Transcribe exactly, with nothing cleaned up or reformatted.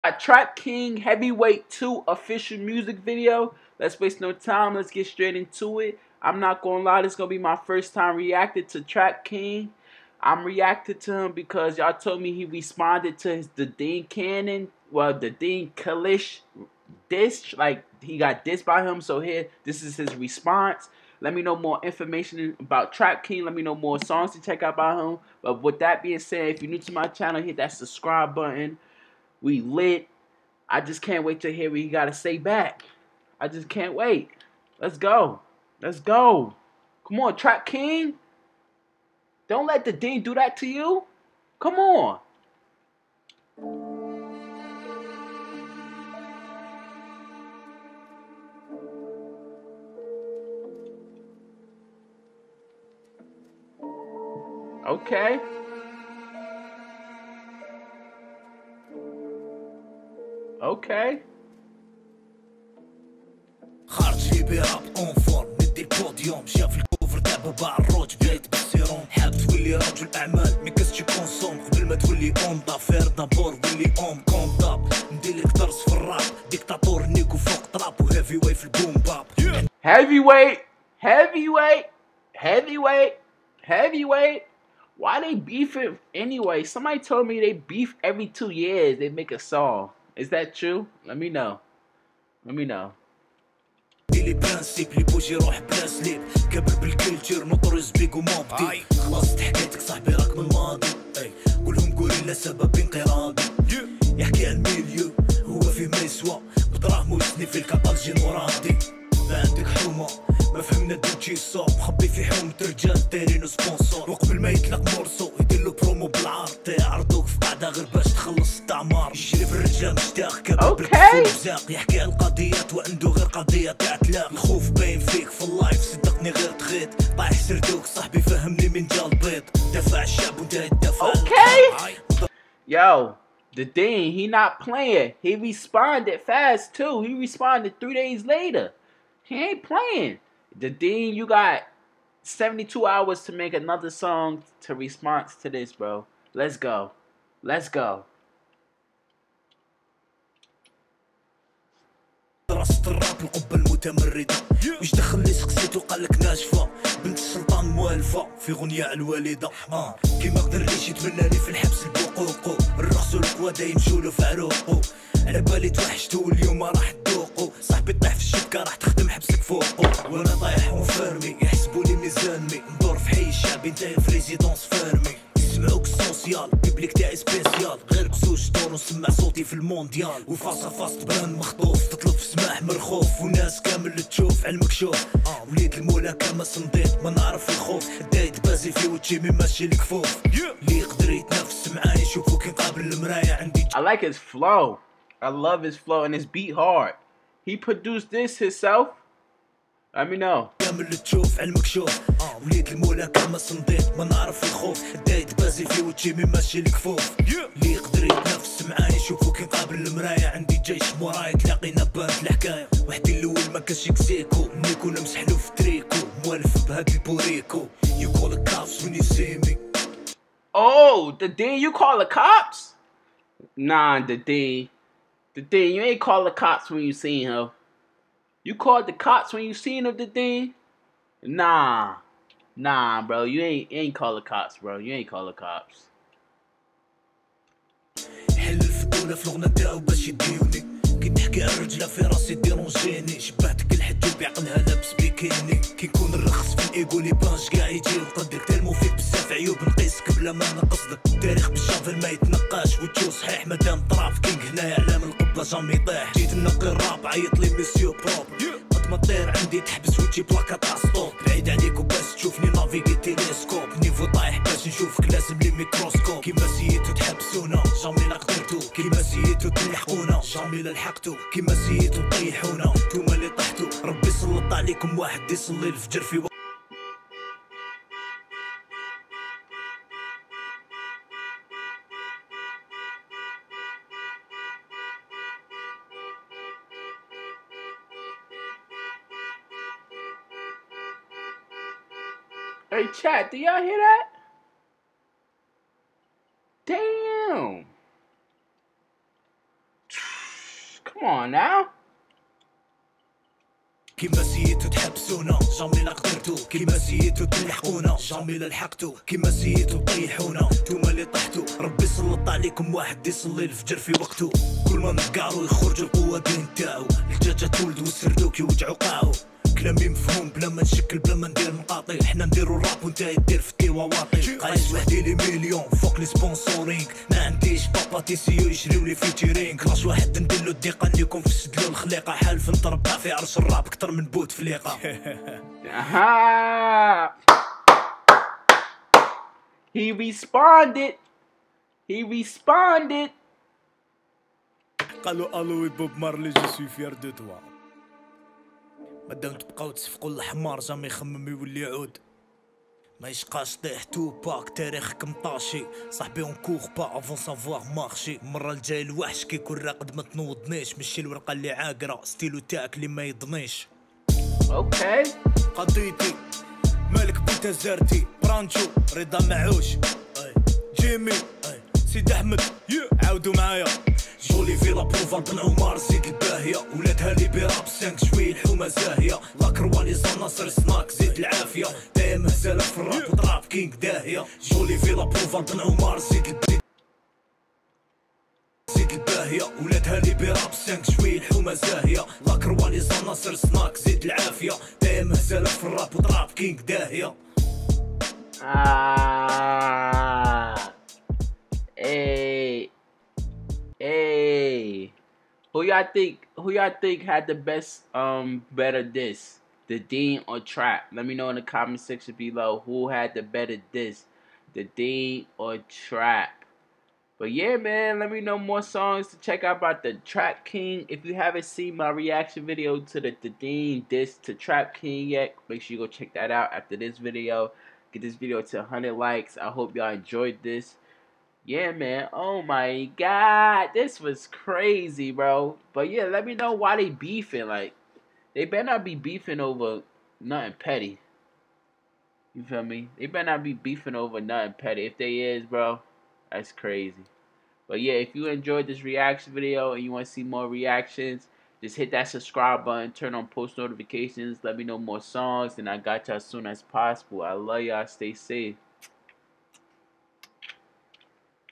A Trap King Heavyweight two official music video. Let's waste no time. Let's get straight into it. I'm not gonna lie, this is gonna be my first time reacting to Trap King. I'm reacting to him because y'all told me he responded to his the Dean Cannon, well the Dean Kalish diss, like he got dissed by him. So here, this is his response. Let me know more information about Trap King. Let me know more songs to check out by him. But with that being said, if you're new to my channel, hit that subscribe button. We lit. I just can't wait to hear what he got to say back. I just can't wait. Let's go. Let's go. Come on, Trap King. Don't let the Dean do that to you. Come on. Okay. Okay. خارج لي براب اون فورم ندي البوديوم شاف الكوفر تاع بابا الروج بديت بالسيروم حاب تولي رجل اعمال مي كاش كونسوم قبل ما تولي اون دافير دابور ولي اون كونداب ندير لك درس في الراب ديكتاتور نيكو فوق طراب وهيفي واي في البوم باب Heavyweight, heavyweight, heavyweight, heavyweight. Why they beefing anyway? Somebody told me they beef every two years. They make a song. Is that true? Let me know. Let me know. لي برانسيب لي بوجي روح بلا سليب كبر بالكلتور نطرز بيك ومابدي خلصت حكايتك صاحبي راك من الماضي اي قولهم غوريلا سبب انقراضي يحكي عن ميليو هو فيه ما يسوى بدراهم وسني في الكاطالجي نورادي ما عندك حومه ما فهمنا دوتشي صوب مخبي في حومة رجال دايرينو سبونسور وقبل ما يطلق مورسو يديرلو برومو بالعار يعرضوك في قاعده غير باش تخلص التعمار يجري في الرجال مشتاق كباب بالكفوف يحكي عن القضيات وعنده غير قضيه تاع تلاق الخوف باين فيك في اللايف صدقني غير تغيط طايح سردوك صاحبي فهمني من جا البيض دفع الشعب وانت تدفع Okay. Yo, the Dean, he not playing. He responded fast too. He responded three days later. He ain't playing. The Dean, you got seventy-two hours to make another song to respond to this, bro. Let's go. Let's go. درست الراب القبة المتمردة وش دخل لي سقسيتو قالك ناشفة بنت السلطان موالفة في غنية الوالدة اه كيما قدر ليش يتمناني في الحبس البقوقو الرخص والقوادة يمشولو في عروقو على بالي توحشتو واليوم راح تذوقو صاحبي طيح في الشبكة راح تخدم حبسك فوقو وانا طايح وفرمي يحسبولي ميزانمي ندور في حي الشعبي نتايا في ريزيدونس فيرمي يسمعوك السوسيال بيبليك تاعي سبيسيال غير بزوج دور ونسمع صوتي في المونديال وفاصا فاص تبان مخطوف تطلب في سماح مرخوف وناس كامل تشوف على المكشوف اه وليد المولا كما صنديق ما نعرف الخوف دايت بازي في وجهي مي ماشي الكفوف اللي يقدر يتنافس معايا يشوفو كي نقابل المرايا عندي I like his flow. I love his flow and his beat hard. He produced this himself. Let me know. كامل تشوف على المكشوف اه وليد المولا كما صنديق ما نعرف الخوف دايت بازي في وجهي مي ماشي الكفوف اللي يقدر يتنافس معايا يشوفو كي نقابل المرايا عندي جيش موراي تلاقينا بانت الحكايه وحدي الاول ما كانش يكسيكو نيكو نمسحلو في تريكو موالف بهاد البوريكو You call the cops when you see me. Oh, the Dean, you call the cops? Nah, the Dean. The Dean, you ain't call the cops when you seen her. You called the cops when you seen her, the Dean? Nah. Nah, bro. You ain't, you ain't call the cops, bro. You ain't call the cops. حل الفضولة في الغنى تاعو باش يديوني كي نحكي على الرجلة في راسي ديرونجيني شبعتك الحد بعقلها لابس بيكيني كي نكون نرخص في الايجو لي بانش كاع يجي وقدك تلمو فيك بزاف عيوب نقيسك بلا ما نقصدك التاريخ بالشافل ما يتنقاش وتشو صحيح مادام طراف كينغ هنايا علام القبة جامي طيح جيت نقي الراب عيط لي ميسيو بروب قد ما طير عندي تحبس وتجي بلاكا تاع ستوب بعيد عليك وباش تشوفني نافيغي تيليسكوب نيفو طايح باش نشوفك لازم لي ميكروسكوب كيما سيتو تحبسونا جامي لا قدرتو كيما سيتو تلحقونا جامي لا لحقتو كيما سيتو طيحونا نتوما اللي طحتو ربي سلط عليكم واحد يصلي الفجر في Hey, chat, do y'all hear that? Damn. Come on now. كيما سيتو تحبسونا جامي لا قدرتو كيما سيتو تلحقونا جامي لا لحقتو كيما سيتو طيحونا نتوما اللي طحتو ربي سلط عليكم واحد يصلي الفجر في وقتو كل ما نقارو يخرجوا القوادين تاعو الجاجة تولد والسردوك يوجعو قاعو كلامي مفهوم بلا ما نشكل بلا ما ندير مقاطي حنا نديرو الراب وانت يدير في واطي قايس وحدي لي مليون فوق لي سبونسورينغ ما عنديش بابا تيسيو يشريو لي فيتشرينغ راس واحد نديرلو الدقه نليكم فسدلو الخليقه حالف نتربع في عرش الراب كتر من بوت فليقه. He responded. He responded. قالوا الو بوب مارلي جو سوي فير دو توا مادام تبقاو تسفقوا الحمار جامي يخمم يولي يعود ما يشقاش طيح تو باك تاريخك مطاشي صاحبي اون كوغ با افون سافوار مارشي المره الجاي الوحش كيكون راقد ما تنوضنيش مشي الورقه اللي عاقره ستيلو تاعك اللي ما يضنيش. اوكي قضيتي مالك بوتا زارتي برانشو رضا معوش جيمي سيد احمد عاودوا معايا جولي في لابروفال بن عمر زيد الباهيه ولادها لي براب سانك شوي الحومه زاهيه لاكروالي ناصر سناك زيد العافيه دايما مهزله في الراب وضراب كينغ داهيه جولي في لابروفال بن عمر زيد الباهيه زيد الباهيه ولادها لي براب سانك شوي الحومه زاهيه لاكروالي ناصر سناك زيد العافيه دايما مهزله في الراب وضراب كينغ داهيه. Ah, hey, hey. Who y'all think? Who y'all think had the best, um, better diss? The Dean or Trap? Let me know in the comment section below who had the better diss, the Dean or Trap. But yeah, man, let me know more songs to check out about the Trap King. If you haven't seen my reaction video to the, the Dean diss to Trap King yet, make sure you go check that out after this video. Get this video to one hundred likes. I hope y'all enjoyed this. Yeah, man. Oh my God, this was crazy, bro. But yeah, let me know why they beefing. Like, they better not be beefing over nothing petty. You feel me? They better not be beefing over nothing petty. If they is, bro, that's crazy. But yeah, if you enjoyed this reaction video and you want to see more reactions, just hit that subscribe button, turn on post notifications, let me know more songs, and I got y'all as soon as possible. I love y'all. Stay safe.